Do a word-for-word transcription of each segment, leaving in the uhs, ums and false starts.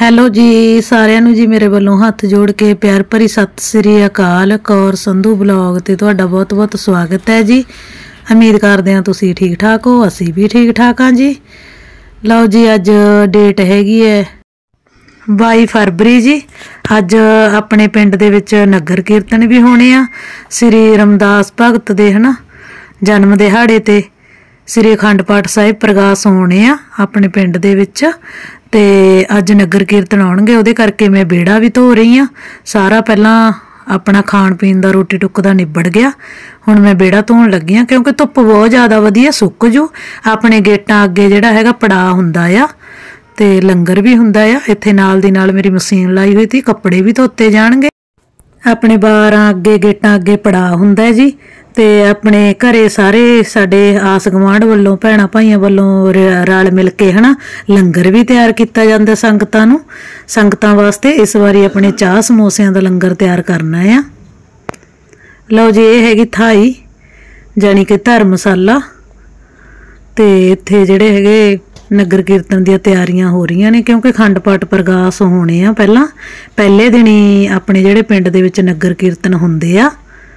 Hello ਜੀ ਸਾਰਿਆਂ ਨੂੰ ਜੀ ਮੇਰੇ ਵੱਲੋਂ ਹੱਥ ਜੋੜ ਕੇ ਪਿਆਰ ਭਰੀ ਸਤਿ ਸ੍ਰੀ ਅਕਾਲ। ਕੌਰ ਸੰਧੂ ਬਲੌਗ ਤੇ ਤੁਹਾਡਾ ਬਹੁਤ ਬਹੁਤ ਸਵਾਗਤ ਹੈ ਜੀ। ਉਮੀਦ ਕਰਦੇ ਹਾਂ ਤੁਸੀਂ ਠੀਕ ਠਾਕ ਹੋ, ਅਸੀਂ ਵੀ ਠੀਕ ਠਾਕ ਹਾਂ ਜੀ। ਲਓ ਜੀ ਅੱਜ ਡੇਟ ਹੈਗੀ ਹੈ ਬਾਈ ਫਰਵਰੀ ਜੀ। ਅੱਜ ਆਪਣੇ ਪਿੰਡ ਦੇ ਵਿੱਚ ਨਗਰ ਕੀਰਤਨ ਵੀ ਹੋਣੇ ਆ। ਸ੍ਰੀ ਰਮਦਾਸ ਭਗਤ ਦੇ ਹਨਾ ਜਨਮ ਦਿਹਾੜੇ ਤੇ ਸ੍ਰੀ ਅਖੰਡ ਪਾਠ ਸਾਹਿਬ ਪ੍ਰਕਾਸ਼ ਹੋਣੇ ਆ ਆਪਣੇ ਪਿੰਡ ਦੇ ਵਿੱਚ। ਤੇ ਅੱਜ ਨਗਰ ਕੀਰਤਨ ਆਉਣਗੇ, ਉਹਦੇ ਕਰਕੇ ਮੈਂ ਵਿਹੜਾ ਵੀ ਧੋ ਰਹੀ ਹਾਂ ਸਾਰਾ। ਪਹਿਲਾਂ ਆਪਣਾ ਖਾਣ ਪੀਣ ਦਾ ਰੋਟੀ ਟੁੱਕ ਦਾ ਨਿਬੜ ਗਿਆ, ਹੁਣ ਮੈਂ ਵਿਹੜਾ ਧੋਣ ਲੱਗੀ ਹਾਂ ਕਿਉਂਕਿ ਧੁੱਪ ਬਹੁਤ ਜ਼ਿਆਦਾ ਵਧੀਆ ਸੁੱਕ ਜੂ। ਆਪਣੇ ਗੇਟਾਂ ਅੱਗੇ ਜਿਹੜਾ ਹੈਗਾ ਪੜਾਅ ਹੁੰਦਾ ਆ ਤੇ ਲੰਗਰ ਵੀ ਹੁੰਦਾ ਆ। ਇੱਥੇ ਨਾਲ ਦੀ ਨਾਲ ਮੇਰੀ ਮਸ਼ੀਨ ਲਾਈ ਹੋਈ ਸੀ, ਕੱਪੜੇ ਵੀ ਧੋਤੇ ਜਾਣਗੇ। ਆਪਣੇ ਬਾਰਾਂ ਅੱਗੇ ਗੇਟਾਂ ਅੱਗੇ ਪੜਾਅ ਹੁੰਦਾ ਜੀ। ਤੇ ਆਪਣੇ ਘਰੇ ਸਾਰੇ ਸਾਡੇ ਆਸ ਗੁਆਂਢ ਵੱਲੋਂ ਭੈਣਾਂ ਭਾਈਆਂ ਵੱਲੋਂ ਰਲ ਮਿਲ ਕੇ ਹਨਾ ਲੰਗਰ ਵੀ ਤਿਆਰ ਕੀਤਾ ਜਾਂਦਾ ਸੰਗਤਾਂ ਨੂੰ, ਸੰਗਤਾਂ ਵਾਸਤੇ। ਇਸ ਵਾਰੀ ਆਪਣੇ ਚਾਹ ਸਮੋਸਿਆਂ ਦਾ ਲੰਗਰ ਤਿਆਰ ਕਰਨਾ ਆ। ਲਓ ਜੀ ਇਹ ਹੈਗੀ ਥਾਈ ਜਾਣੀ ਕਿ ਧਰਮ ਮਸਾਲਾ। ਤੇ ਇੱਥੇ ਜਿਹੜੇ ਹੈਗੇ ਨਗਰ ਕੀਰਤਨ ਦੀਆਂ ਤਿਆਰੀਆਂ ਹੋ ਰਹੀਆਂ ਨੇ ਕਿਉਂਕਿ ਅਖੰਡ ਪਾਠ ਪ੍ਰਕਾਸ਼ ਹੋਣੇ ਆ ਪਹਿਲਾਂ। ਪਹਿਲੇ ਦਿਨ ਹੀ ਆਪਣੇ ਜਿਹੜੇ ਪਿੰਡ ਦੇ ਵਿੱਚ ਨਗਰ ਕੀਰਤਨ ਹੁੰਦੇ ਆ।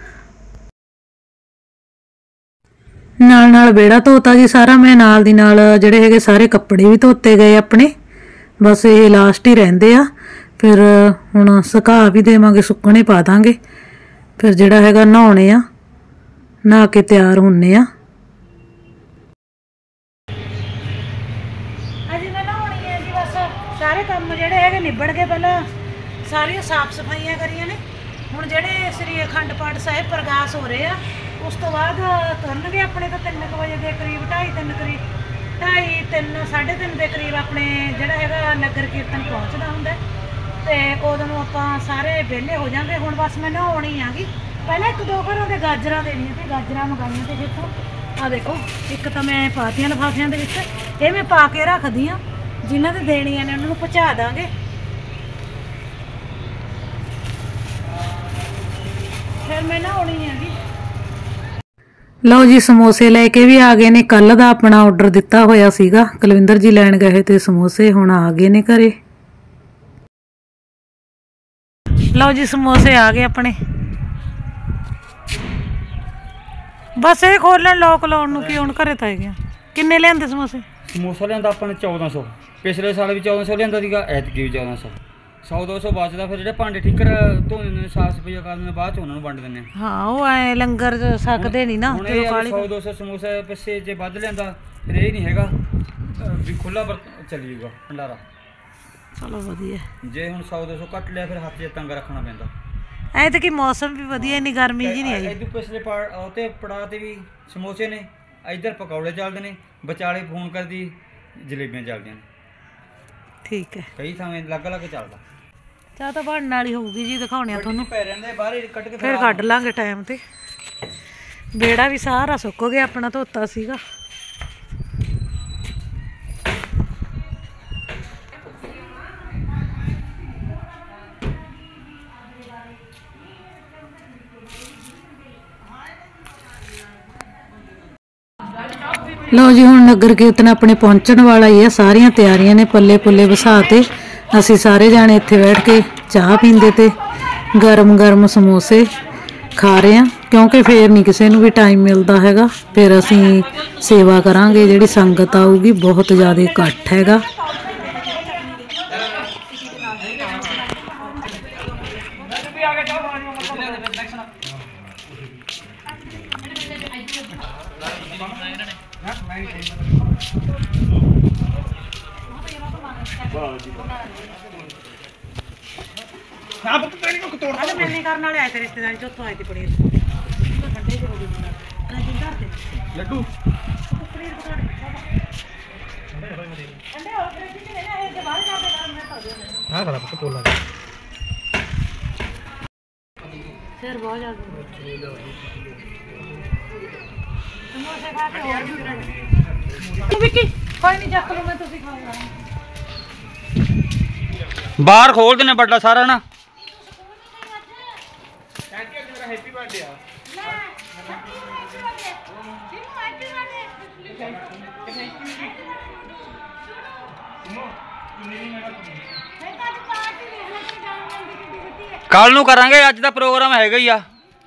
ਨਾਲ ਨਾਲ ਵਿਹੜਾ ਧੋਤਾ ਜੀ ਸਾਰਾ ਮੈਂ, ਨਾਲ ਦੀ ਨਾਲ ਜਿਹੜੇ ਹੈਗੇ ਸਾਰੇ ਕੱਪੜੇ ਵੀ ਧੋਤੇ ਗਏ ਆਪਣੇ। ਬਸ ਇਹ ਲਾਸਟ ਹੀ ਰਹਿੰਦੇ ਆ, ਫਿਰ ਹੁਣ ਸੁਕਾ ਵੀ ਦੇਵਾਂਗੇ, ਸੁੱਕਣੇ ਪਾ ਦਾਂਗੇ। ਫਿਰ ਜਿਹੜਾ ਹੈਗਾ ਨਹਾਉਣੇ ਆ, ਨਹਾ ਕੇ ਤਿਆਰ ਹੁੰਨੇ ਆ। ਅਜੇ ਮੈਂ ਨਹਾਉਣੀ ਹੈ ਜੀ, ਬਸ ਸਾਰੇ ਕੰਮ ਜਿਹੜੇ ਹੈਗੇ ਨਿਬੜ ਗਏ। ਪਹਿਲਾਂ ਸਾਰੀਆਂ ਸਾਫ ਸਫਾਈਆਂ ਕਰੀਆਂ ਨੇ। ਹੁਣ ਜਿਹੜੇ ਸ੍ਰੀ ਅਖੰਡ ਪਾਠ ਸਾਹਿਬ ਪ੍ਰਕਾਸ਼ ਹੋ ਰਹੇ ਆ ਉਸ ਤੋਂ ਬਾਅਦ ਤੁਰਨਗੇ ਆਪਣੇ ਤਾਂ ਤਿੰਨ ਕੁ ਵਜੇ ਦੇ ਕਰੀਬ, ਢਾਈ ਤਿੰਨ ਕਰੀਬ ਢਾਈ ਤਿੰਨ ਸਾਢੇ ਤਿੰਨ ਦੇ ਕਰੀਬ ਆਪਣੇ ਜਿਹੜਾ ਹੈਗਾ ਨਗਰ ਕੀਰਤਨ ਪਹੁੰਚਦਾ ਹੁੰਦਾ। ਤੇ ਉਦੋਂ ਨੂੰ ਆਪਾਂ ਸਾਰੇ ਵਿਹਲੇ ਹੋ ਜਾਂਗੇ। ਹੁਣ ਬਸ ਮੈਂ ਨਹਾਉਣੀ ਆਗੀ। ਪਹਿਲਾਂ ਇੱਕ ਦੋ ਘਰੋਂ ਦੇ ਗਾਜਰਾਂ ਦੇਣੀਆਂ ਤੇ ਗਾਜਰਾਂ ਮੰਗਾਈਆਂ ਤੇ ਦੇਖੋ ਆਹ ਦੇਖੋ ਇੱਕ ਤਾਂ ਮੈਂ ਪਾਤੀਆਂ ਲਿਫਾਫਿਆਂ ਦੇ ਵਿੱਚ। ਇਹ ਮੈਂ ਪਾ ਕੇ ਰੱਖਦੀ ਹਾਂ, ਜਿਨ੍ਹਾਂ ਦੇ ਦੇਣੀਆਂ ਨੇ ਉਹਨਾਂ ਨੂੰ ਪਹੁੰਚਾ ਦਾਂਗੇ। ਫਿਰ ਮੈਂ ਨਹਾਉਣੀ ਆਗੀ। ਲਓ ਜੀ ਸਮੋਸੇ ਲੈ ਕੇ ਵੀ ਆ ਗਏ ਨੇ। ਕੱਲ ਦਾ ਆਪਣਾ ਆਰਡਰ ਦਿੱਤਾ ਹੋਇਆ ਸੀਗਾ, ਕੁਲਵਿੰਦਰ ਜੀ ਲੈਣ ਗਏ ਤੇ ਸਮੋਸੇ ਹੁਣ ਆ ਗਏ ਨੇ ਘਰੇ। ਲਓ ਜੀ ਸਮੋਸੇ ਆ ਗਏ ਆਪਣੇ। ਬਸ ਇਹ ਖੋਲਣ ਲੋਕ ਲਾਉਣ ਨੂੰ ਕੀ ਹੁਣ ਘਰੇ ਤਾਂ ਹੈਗੇ। ਕਿੰਨੇ ਲਿਆਂਦੇ ਸਮੋਸੇ? ਸਮੋਸਾ ਲਿਆਂਦਾ ਆਪਾਂ ਨੇ ਚੌਦਾਂ ਸੌ। ਪਿਛਲੇ ਸਾਲ ਵੀ ਚੌਦਾਂ ਸੌ ਲਿਆਂਦਾ ਸੀਗਾ, ਐਤਕੀ ਵੀ ਚੌਦਾਂ ਸੌ। ਸੌ ਦੋ ਸੌ ਬਚਦਾ, ਫਿਰ ਜਿਹੜੇ ਭਾਂਡੇ ਠੀਕਰ ਧੋ ਦਿੰਦੇ ਨੇ, ਸਾਫ ਸਫਾਈਆਂ ਕਰ ਦਿੰਦੇ, ਬਾਅਦ ਚ ਉਹਨਾਂ ਨੂੰ ਵੰਡ ਦਿੰਦੇ ਆ। ਹਾਂ ਉਹ ਐ ਲੰਗਰ ਸਕਦੇ ਨਹੀਂ ਨਾ। ਸੌ ਦੋ ਸੌ ਸਮੋਸੇ ਪਿੱਛੇ ਜੇ ਵੱਧ ਲਿਆਂਦਾ ਫਿਰ ਇਹ ਨਹੀਂ ਹੈਗਾ ਵੀ ਖੁੱਲਾ ਚੱਲੀ ਜੂਗਾ ਭੰਡਾਰਾ। ਚਲੋ ਵਧੀਆ। ਜੇ ਹੁਣ ਸੌ ਦੋ ਸੌ ਘੱਟ ਲਿਆ ਫਿਰ ਹੱਥ 'ਚ ਤੰਗ ਰੱਖਣਾ ਪੈਂਦਾ। ਐ ਤਾਂ ਕਿ ਮੌਸਮ ਵੀ ਵਧੀਆ, ਇੰਨੀ ਗਰਮੀ ਜੀ ਨਹੀਂ ਆਈ। ਇਹਦੇ ਪਿਛਲੇ ਪਾ ਤੇ ਪੜਾਅ ਤੇ ਵੀ ਸਮੋਸੇ ਨੇ, ਇੱਧਰ ਪਕੌੜੇ ਚੱਲਦੇ ਨੇ, ਵਿਚਾਲੇ ਫੋਨ ਕਰਦੀ ਜਲੇਬੀਆਂ ਚੱਲਦੀਆਂ ਨੇ। ਠੀਕ ਹੈ, ਕਈ ਥਾਵੇਂ ਅਲੱਗ ਅਲੱਗ ਚੱਲਦਾ। ਚਾਹ ਤਾਂ ਬਣਨ ਵਾਲੀ ਹੋਊਗੀ ਜੀ, ਦਿਖਾਉਣੇ ਆ ਤੁਹਾਨੂੰ। ਫਿਰ ਕੱਢ ਲਾਂਗੇ ਟਾਈਮ ਤੇ। ਵਿਹੜਾ ਵੀ ਸਾਰਾ ਸੁੱਕ ਗਿਆ ਆਪਣਾ, ਧੋਤਾ ਸੀਗਾ। ਲਓ ਜੀ ਹੁਣ ਨਗਰ ਕੀਰਤਨ ਆਪਣੇ ਪਹੁੰਚਣ ਵਾਲਾ ਹੀ ਆ। ਸਾਰੀਆਂ ਤਿਆਰੀਆਂ ਨੇ, ਪੱਲੇ ਪੁੱਲੇ ਵਸਾ ਤੇ ਅਸੀਂ ਸਾਰੇ ਜਾਣੇ ਇੱਥੇ ਬੈਠ ਕੇ ਚਾਹ ਪੀਂਦੇ ਤੇ ਗਰਮ ਗਰਮ ਸਮੋਸੇ ਖਾ ਰਹੇ ਹਾਂ ਕਿਉਂਕਿ ਫੇਰ ਨਹੀਂ ਕਿਸੇ ਨੂੰ ਵੀ ਟਾਈਮ ਮਿਲਦਾ ਹੈਗਾ। ਫਿਰ ਅਸੀਂ ਸੇਵਾ ਕਰਾਂਗੇ, ਜਿਹੜੀ ਸੰਗਤ ਆਊਗੀ ਬਹੁਤ ਜ਼ਿਆਦਾ ਇਕੱਠ ਹੈਗਾ। ਕਰਨ ਵਾਲੇ ਆਏ ਤੇ ਰਿਸ਼ਤੇਦਾਰੀ ਚੌਥੋਂ ਆਏ ਤੇ ਪਨੀਰ ਠੰਡੇ ਚ ਹੋ ਗਈ ਲੱਡੂ ਹਾਂ ਖੜਾ ਪੁੱਤ ਤੋਲਾ ਸਿਰ ਬਹੁਤ ਜ਼ਿਆਦਾ ਸਮੋਸੇ ਖਾ ਕੇ ਹੋਰ ਵੀ ਰੈਡੀ। ਵਿੱਕੀ ਕੋਈ ਨਹੀਂ ਚੱਕ ਲਓ, ਮੈਂ ਤੁਸੀਂ ਖਾ ਲਓ। ਬਾਹਰ ਖੋਲ ਦਿੰਨੇ ਵੱਡਾ ਸਾਰਾ ਨਾ। ਹੈਪੀ ਬਰਥਡੇ ਆ। ਕੱਲ ਨੂੰ ਕਰਾਂਗੇ, ਅੱਜ ਦਾ ਪ੍ਰੋਗਰਾਮ ਹੈਗਾ ਹੀ ਆ।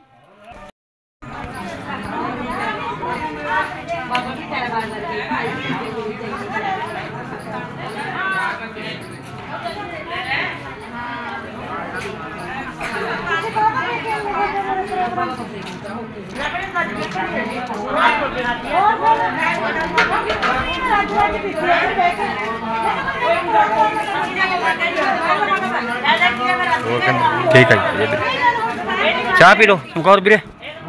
ठीक है, चाह पी लो चमकौर वीरे।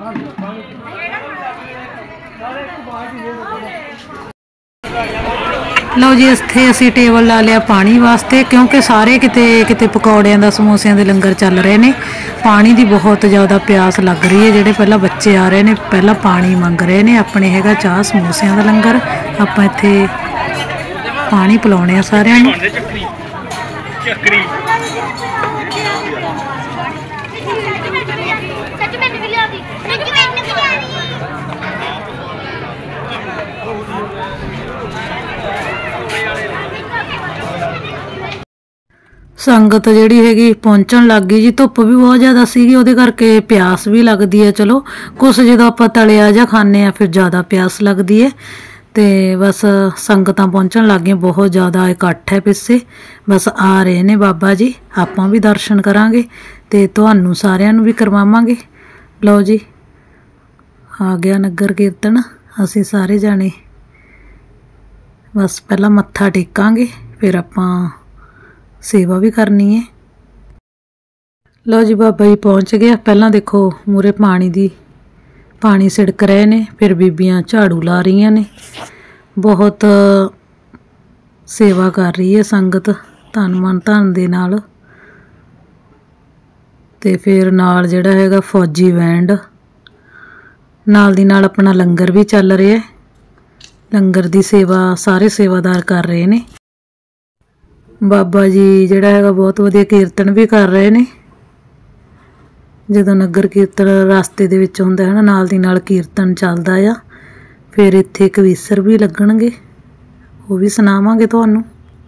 ਲਓ ਜੀ, ਇੱਥੇ ਅਸੀਂ ਟੇਬਲ ਲਾ ਲਿਆ ਪਾਣੀ ਵਾਸਤੇ, ਕਿਉਂਕਿ ਸਾਰੇ ਕਿਤੇ ਕਿਤੇ ਪਕੌੜਿਆਂ ਦਾ ਸਮੋਸਿਆਂ ਦੇ ਲੰਗਰ ਚੱਲ ਰਹੇ ਨੇ। ਪਾਣੀ ਦੀ ਬਹੁਤ ਜ਼ਿਆਦਾ ਪਿਆਸ ਲੱਗ ਰਹੀ ਹੈ। ਜਿਹੜੇ ਪਹਿਲਾਂ ਬੱਚੇ ਆ ਰਹੇ ਨੇ ਪਹਿਲਾਂ ਪਾਣੀ ਮੰਗ ਰਹੇ ਨੇ। ਆਪਣੇ ਹੈਗਾ ਚਾਹ ਸਮੋਸਿਆਂ ਦਾ ਲੰਗਰ, ਆਪਾਂ ਇੱਥੇ ਪਾਣੀ ਪਿਲਾਉਣੇ ਆ ਸਾਰਿਆਂ ਨੂੰ। ਸੰਗਤ ਜਿਹੜੀ ਹੈਗੀ ਪਹੁੰਚਣ ਲੱਗ ਗਈ ਜੀ। ਧੁੱਪ ਵੀ ਬਹੁਤ ਜ਼ਿਆਦਾ ਸੀਗੀ, ਉਹਦੇ ਕਰਕੇ ਪਿਆਸ ਵੀ ਲੱਗਦੀ ਹੈ। ਚਲੋ ਕੁਛ ਜਦੋਂ ਆਪਾਂ ਤਲਿਆ ਜਾਂ ਖਾਂਦੇ ਆ ਫਿਰ ਜ਼ਿਆਦਾ ਪਿਆਸ ਲੱਗਦੀ ਹੈ। ਤੇ ਬਸ ਸੰਗਤਾਂ ਪਹੁੰਚਣ ਲੱਗ ਗਈਆਂ, ਬਹੁਤ ਜ਼ਿਆਦਾ ਇਕੱਠ ਹੈ ਪਿੱਛੇ। ਬਸ ਆ ਰਹੇ ਨੇ ਬਾਬਾ ਜੀ, ਆਪਾਂ ਵੀ ਦਰਸ਼ਨ ਕਰਾਂਗੇ ਤੇ ਤੁਹਾਨੂੰ ਸਾਰਿਆਂ ਨੂੰ ਵੀ ਕਰਵਾਵਾਂਗੇ। ਲਓ ਜੀ, ਆ ਗਿਆ ਨਗਰ ਕੀਰਤਨ। ਅਸੀਂ ਸਾਰੇ ਜਾਣੇ ਬਸ ਪਹਿਲਾਂ ਮੱਥਾ ਟੇਕਾਂਗੇ, ਫਿਰ ਆਪਾਂ ਸੇਵਾ ਵੀ ਕਰਨੀ ਹੈ। ਲਓ ਜੀ, ਬਾਬਾ ਜੀ ਪਹੁੰਚ ਗਿਆ। ਪਹਿਲਾਂ ਦੇਖੋ ਮੂਰੇ ਪਾਣੀ ਦੀ ਪਾਣੀ ਸਿੜਕ ਰਹੇ ਨੇ, ਫਿਰ ਬੀਬੀਆਂ ਝਾੜੂ ਲਾ ਰਹੀਆਂ ਨੇ। ਬਹੁਤ ਸੇਵਾ ਕਰ ਰਹੀ ਹੈ ਸੰਗਤ ਧੰਨ ਮਨ ਧੰਨ ਦੇ ਨਾਲ। ਤੇ ਫਿਰ ਨਾਲ ਜਿਹੜਾ ਹੈਗਾ ਫੌਜੀ ਬੈਂਡ, ਨਾਲ ਦੀ ਨਾਲ ਆਪਣਾ ਲੰਗਰ ਵੀ ਚੱਲ ਰਿਹਾ। ਲੰਗਰ ਦੀ ਸੇਵਾ ਸਾਰੇ ਸੇਵਾਦਾਰ ਕਰ ਰਹੇ ਨੇ। ਬਾਬਾ ਜੀ ਜਿਹੜਾ ਹੈਗਾ ਬਹੁਤ ਵਧੀਆ ਕੀਰਤਨ ਵੀ ਕਰ ਰਹੇ ਨੇ। ਜਦੋਂ ਨਗਰ ਕੀਰਤਨ ਰਸਤੇ ਦੇ ਵਿੱਚ ਹੁੰਦਾ ਹੈ ਨਾ, ਨਾਲ ਦੀ ਨਾਲ ਕੀਰਤਨ ਚੱਲਦਾ ਆ। ਫਿਰ ਇੱਥੇ ਕਵੀਸਰ ਵੀ ਲੱਗਣਗੇ, ਉਹ ਵੀ ਸੁਣਾਵਾਂਗੇ ਤੁਹਾਨੂੰ।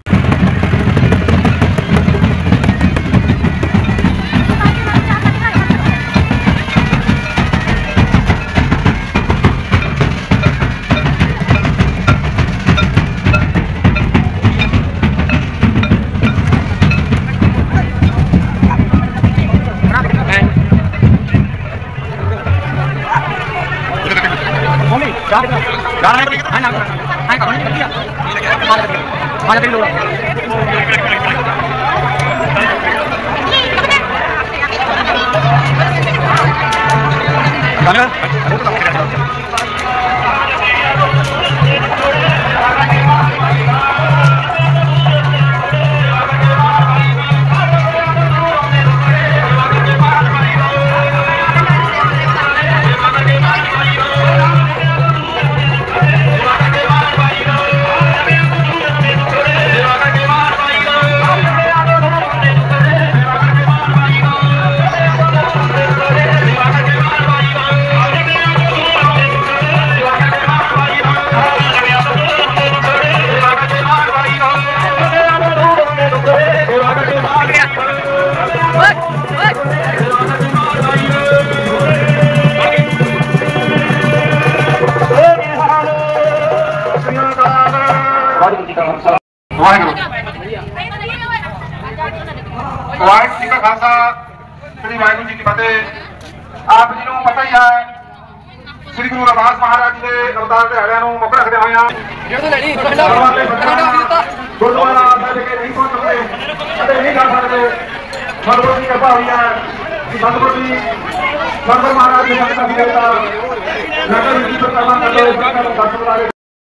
ਵਾਹਿਗੁਰੂ ਵਾਹਿਗੁਰੂ ਜੀ ਕਾ ਖਾਲਸਾ, ਸ੍ਰੀ ਵਾਹਿਗੁਰੂ ਜੀ ਕੀ ਫਤਿਹ। ਆਪ ਜੀ ਨੂੰ ਪਤਾ ਹੀ ਹੈ, ਸ੍ਰੀ ਗੁਰੂ ਰਵਿਦਾਸ ਮਹਾਰਾਜ ਜੀ ਦੇ ਅਵਤਾਰ ਦਿਹਾੜਿਆਂ ਨੂੰ ਮੁੱਖ ਰੱਖਦੇ ਹੋਏ ਗੁਰਦੁਆਰਾ ਸਾਹਿਬ ਵਿਖੇ ਨਹੀਂ ਪਹੁੰਚ ਸਕਦੇ ਅਤੇ ਨਹੀਂ ਜਾ ਸਕਦੇ। ਸਤਿਗੁਰੂ ਦੀ ਕਿਰਪਾ ਹੋਈ ਹੈ ਕਿ ਸਤਿਗੁਰੂ ਜੀ ਸਤਿਗੁਰੂ ਮਹਾਰਾਜ ਜੀ ਸੰਗਤਾਂ ਦੀ ਦੇਵਤਾ ਨਗਰ ਵਿੱਚ ਪ੍ਰਕਰਮਾ ਕਰਦੇ ਦਰਸ਼ਨ ਵਾਲੇ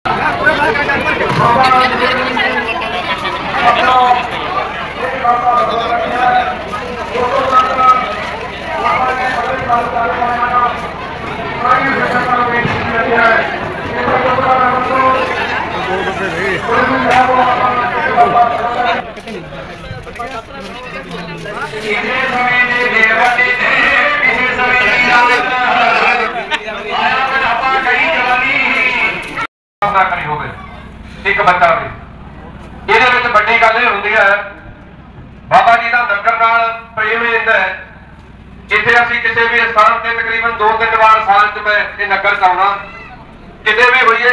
ਕਰੀ ਹੋਵੇ ਇੱਕ ਬੱਚਾ ਵੀ। ਇਹਦੇ ਵਿੱਚ ਵੱਡੀ ਗੱਲ ਇਹ ਹੁੰਦੀ ਹੈ, ਬਾਬਾ ਜੀ ਦਾ ਲੰਗਰ ਨਾਲ ਪ੍ਰੇਮ ਇੰਨਾ ਹੈ ਇੱਥੇ ਅਸੀਂ ਕਿਸੇ ਵੀ ਸਥਾਨ ਤੇ ਤਕਰੀਬਨ ਦੋ ਤਿੰਨ ਵਾਰ ਸਾਲ ਚ ਮੈਂ ਇਹ ਨਗਰ ਚ ਆਉਣਾ, ਕਿਤੇ ਵੀ ਹੋਈਏ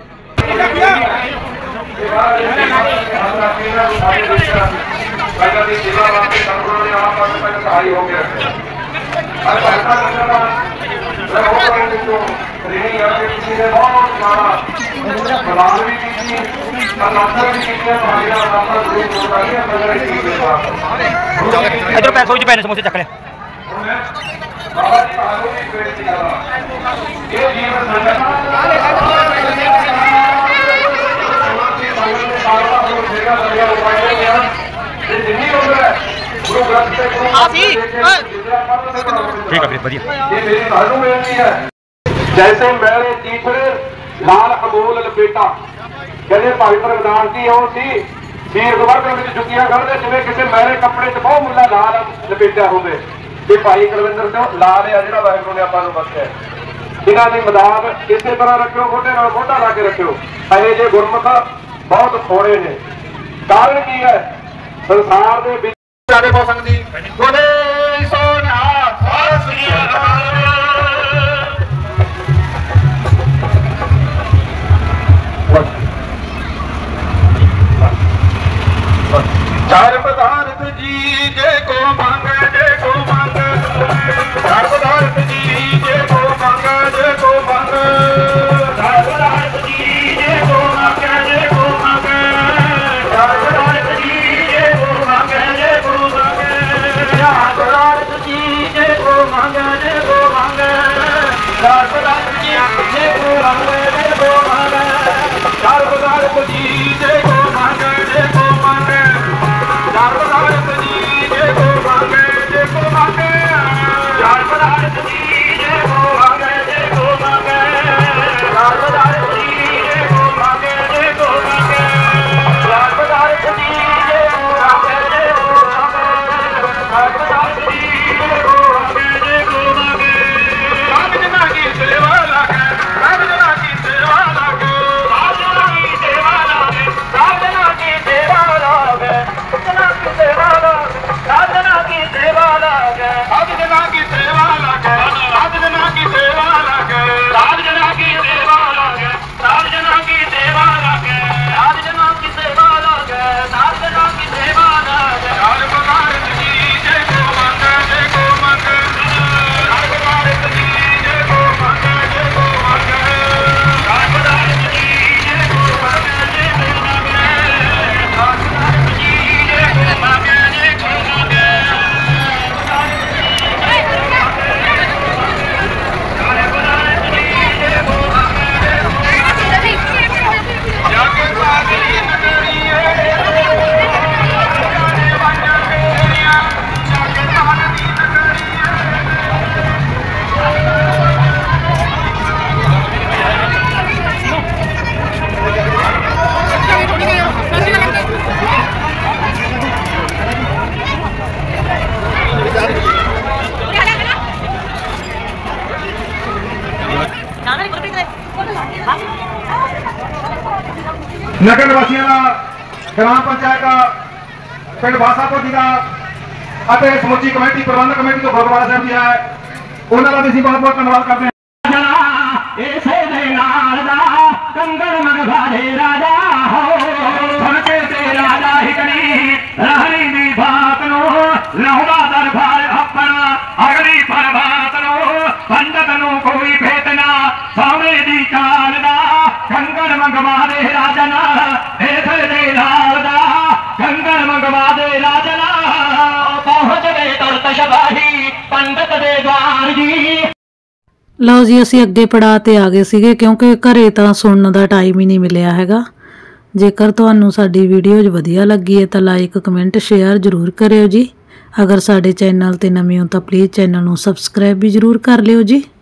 ਪਹਿਲਾਂ ਦੀ ਜ਼ਿਲ੍ਹਾ ਵਾਸਤੇ ਸੰਗਰੂਰ ਦੇ ਆਪ ਪਾਸ ਪਹਿਲਾਂ ਸਹਾਈ ਹੋ ਗਿਆ ਅਰ ਪਹਿਲਾਂ ਨਗਰ ਦਾ ਉਹ ਕਰਨ ਤੋਂ ਰੇਣੀ ਆ ਕੇ ਕਿਸੇ ਨੇ ਬਹੁਤ ਸਾਰਾ ਬਲਾਲ ਵੀ ਕੀਤੀ ਅਨਾਦਰ ਵੀ ਕੀਤੀ ਭਾਈਆ ਆਪਾਂ ਦੂਰ ਹੋ ਗਏ ਬਗੜ ਕੀ ਦੇ ਬਾਤ ਇਧਰ ਪੈਸੋ ਵਿੱਚ ਪੈਨੇ ਸਮੋਸੇ ਚੱਕ ਲੈ ਬਾਬਾ ਜੀ ਤੁਹਾਨੂੰ ਵੀ ਬੇਨਤੀ ਕਰਾਂ ਇਹ ਜੀਵਨ ਸਾਡਾ ठीक है बढ़िया जैसे मेरे तीसरे लाल अमूल लपेटा कहते भाई प्रधान जी ਉਹ ਸੀ ਵੀਰ ਗਵਰਨਰ ਵਿੱਚ ਜੁੱਤੀਆਂ ਕੱਢਦੇ ਜਿਵੇਂ ਕਿਸੇ ਮੇਰੇ ਕੱਪੜੇ 'ਚ ਬਹੁਤ ਮੁੱਲਾ ਲਾਲ ਲਪੇਟਿਆ ਹੋਵੇ ਤੇ ਭਾਈ ਕੁਲਵਿੰਦਰ ਸਿੰਘ ਲਾਲ ਆ ਜਿਹੜਾ ਵਾਹਿਗੁਰੂ ਨੇ ਆਪਾਂ ਨੂੰ ਬਖਸ਼ਿਆ ਇਹਨਾਂ ਦੀ ਮਦਾਦ ਇਸੇ ਤਰ੍ਹਾਂ ਰੱਖਿਓ ਮੋਢੇ ਨਾਲ ਮੋਢਾ ਲਾ ਕੇ ਰੱਖਿਓ ਇਹ ਜੇ ਗੁਰਮੁਖ ਬਹੁਤ ਥੋੜੇ ਨੇ ਕਾਰਨ ਕੀ ਹੈ ਸੰਸਾਰ ਦੇ ਵਿੱਚ ਸਾਡੇ ਬਹੁਤ ਸੰਗਤ ਦੀ ਬੋਲੇ ਸੋਨਿਆ ਸਤਿ ਸ੍ਰੀ ਅਕਾਲ ਚਾਰ ਪਦਾਰਥ ਜੀ ਜੇ ਕੋ ਮੰਗੇ ਜੇ ਕੋ ਮੰਗੇ ਚਾਰ ਪਦਾਰਥ ਜੀ ਜੇ ਕੋ ਮੰਗੇ ਜੇ ਕੋ ਮੰਗੇ ਚਾਰ ਪਦਾਰਥ ਜੀ ਜੇ ਕੋ ਮੰਗੇ ਜੇ ਕੋ ਮੰਗੇ ਚਾਰ ਪਦਾਰਥ ਜੀ ਜੇ ਕੋ ਮੰਗੇ ਜੇ ਕੋ ਮੰਗੇ ਚਾਰ ਪਦਾਰਥ ਜੀ ਜੇ ਕੋ ਮੰਗੇ ਜੇ ਕੋ ਮੰਗੇ ਚਾਰ ਪਦਾਰਥ ਜੀ ਜੇ ਕੋ ਮੰਗੇ ਜੇ ਕੋ ਮੰਗੇ ਚਾਰ ਪਦਾਰਥ ਜੀ ਜੇ ਕੋ ਮੰਗੇ ਜੇ ਕੋ ਮੰਗੇ ਚਾਰ ਪਦਾਰਥ ਜੀ ਜੇ ਕੋ ਮੰਗੇ ਜੇ ਕੋ ਮੰਗੇ ਚਾਰ ਪਦਾਰਥ ਜੀ ਜੇ ਕੋ ਮੰਗੇ ਜੇ ਕੋ ਮੰਗੇ ਚਾਰ ਪਦਾਰਥ ਜੀ ਜੇ ਕੋ ਮੰਗੇ ਜੇ ਕੋ ਮੰਗੇ ਚਾਰ ਪਦਾਰਥ ਜੀ ਜੇ ਕੋ ਮੰਗੇ ਜੇ ਕੋ ਮੰਗੇ ਚਾਰ ਪਦਾਰਥ ਜੀ ਜੇ ਕੋ ਮੰਗੇ ਜੇ ਕੋ ਮੰਗੇ ਸਭ ਜਨਾਂ ਕੀ ਸੇਵਾ ਲਾਗੇ ਸਭ ਜਨਾਂ ਕੀ ਸੇਵਾ ਲਾਗੇ ਸਭ ਜਨਾਂ ਕੀ ਸੇਵਾ ਲਾਗੇ ਸਭ ਜਨਾਂ ਕੀ ਸੇਵਾ ਲਾਗੇ साधना की सेवा लागे साध जना की सेवा लागे साध जना की सेवा लागे साध जना की सेवा लागे साध जना की सेवा लागे साध जना की सेवा लागे साध जना की सेवा लागे चार पदार्थ जी जे को मंगे जे को मंगे चार पदार्थ जी जे को मंगे जे को मंगे चार पदार्थ जी जे को मंगे जे को मंगे चार पदार्थ जी जे को मंगे नगर निवासियों का ग्राम पंचायत का पिंड बासापुर जी का समुची कमेटी प्रबंधक कमेटी तो गुरुद्वारा साहब जी है उन्होंने का भी बहुत बहुत धन्यवाद करते हैं। कंगन मगभारे राजा हो धनके ते राजा हिकड़ी रहनी दी बात नो लहुदा दरबार अपना अगली प्रभात नो पंडित नो कोई भेतना सामने दी चाल दा कंगन मंगवा दे राजना ऐसे दे लाल दा कंगन मंगवा दे राजना पहुंच गए तुरत शबाही पंडित दे द्वार जी। ਲਓ ਜੀ ਅਸੀਂ ਅੱਗੇ ਪੜਾਅ ਤੇ ਆ ਗਏ ਸੀਗੇ ਕਿਉਂਕਿ ਘਰੇ ਤਾਂ ਸੁਣਨ ਦਾ ਟਾਈਮ ਹੀ ਨਹੀਂ ਮਿਲਿਆ ਹੈਗਾ। ਜੇਕਰ ਤੁਹਾਨੂੰ ਸਾਡੀ ਵੀਡੀਓਜ਼ ਵਧੀਆ ਲੱਗੀ ਹੈ ਤਾਂ ਲਾਈਕ ਕਮੈਂਟ ਸ਼ੇਅਰ ਜ਼ਰੂਰ ਕਰਿਓ ਜੀ। ਅਗਰ ਸਾਡੇ ਚੈਨਲ ਤੇ ਨਵੇਂ ਹੋ ਤਾਂ ਪਲੀਜ਼ ਚੈਨਲ ਨੂੰ ਸਬਸਕ੍ਰਾਈਬ ਵੀ ਜ਼ਰੂਰ ਕਰ ਲਿਓ ਜੀ।